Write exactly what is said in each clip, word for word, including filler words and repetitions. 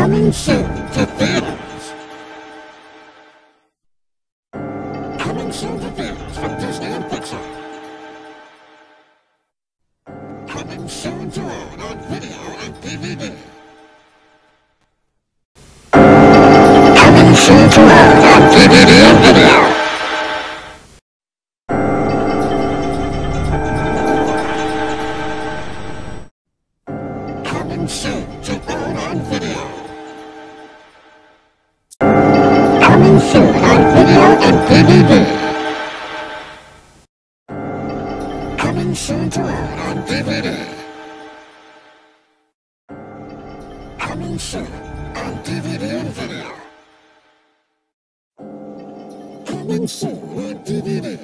Coming soon to theaters. Coming soon to theaters from Disney and Pixar. Coming soon to own on video and D V D. Coming soon to own on D V D and video. Coming soon to own on video. Coming soon on video and D V D. Coming soon to own on D V D. Coming soon on D V D and video. Coming soon on D V D.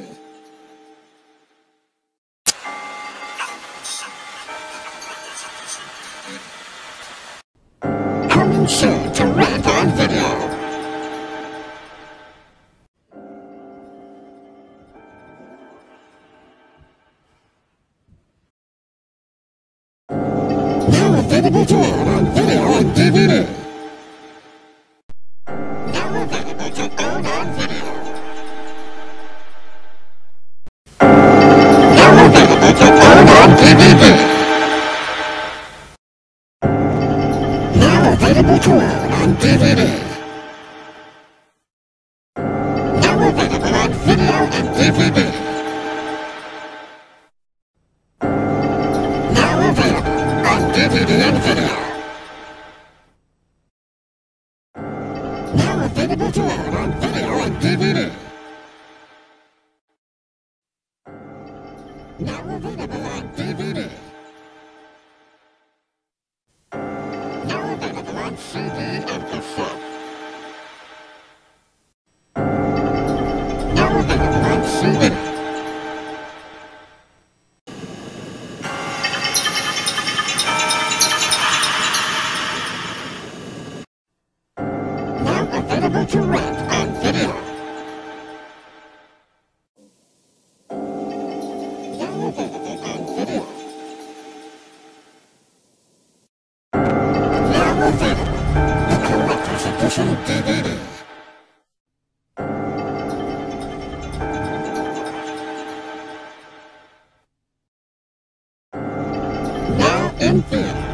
Coming soon to rent on video. Now available to own on video and D V D. Now available to own on video. Now available to own on D V D. Now available to own on D V D. Now available on video and D V D. Now available on D V D and video. Now available to own on video and D V D. Now available on D V D. Now available on C D and cassette. Now available on C D. Now available to rent on video. Now available on video. Now available, the collector's edition D V D. Now in theaters.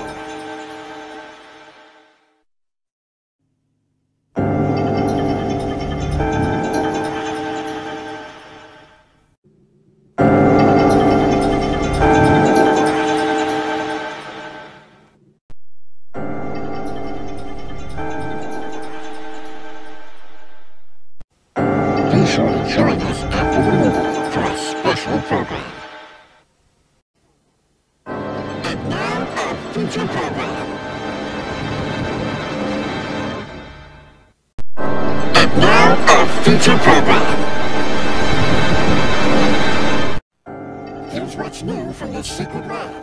Be sure to join us after the movie for a special program. And now our feature program. And now our feature program. Here's what's new from the Secret Lab.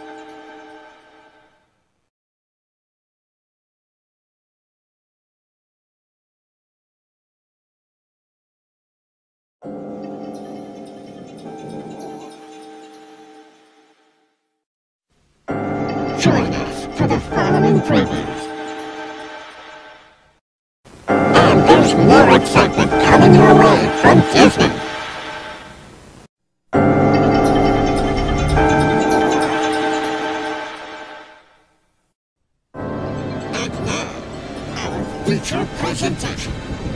Join us for the following previews. And there's more excitement coming your way from Disney. And now, our feature presentation.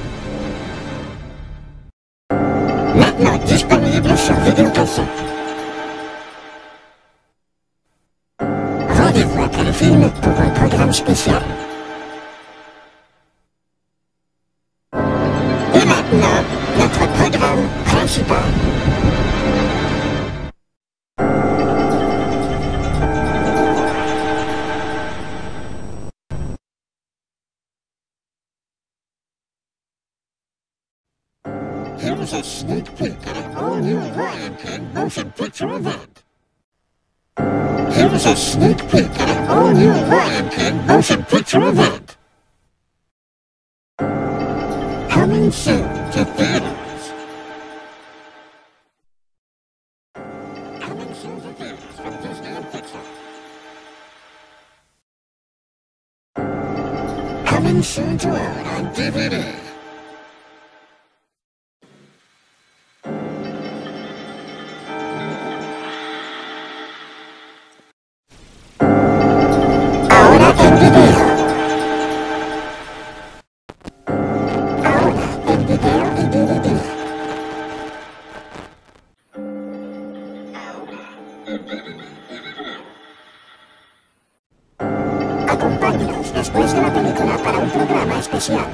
Maintenant disponible sur vidéocassette. Rendez-vous après le film pour un programme spécial. Et maintenant, notre programme principal. Here is a sneak peek at an all-new Lion King motion picture event. Here is a sneak peek at an all-new Lion King motion picture event. Coming soon to theaters. Coming soon to theaters from Disney and Pixar. Coming soon to own on D V D. Ahora en video. Ahora en video y D V D. Acompáñenos después de la película para un programa especial.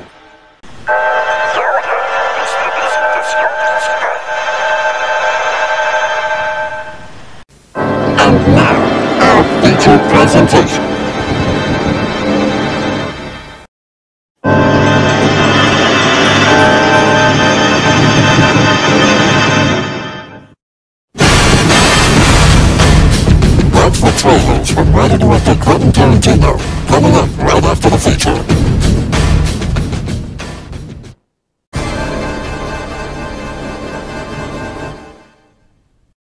And now, our featured presentation. Watch the trailers from writer-director Quentin Tarantino, coming up right after the feature.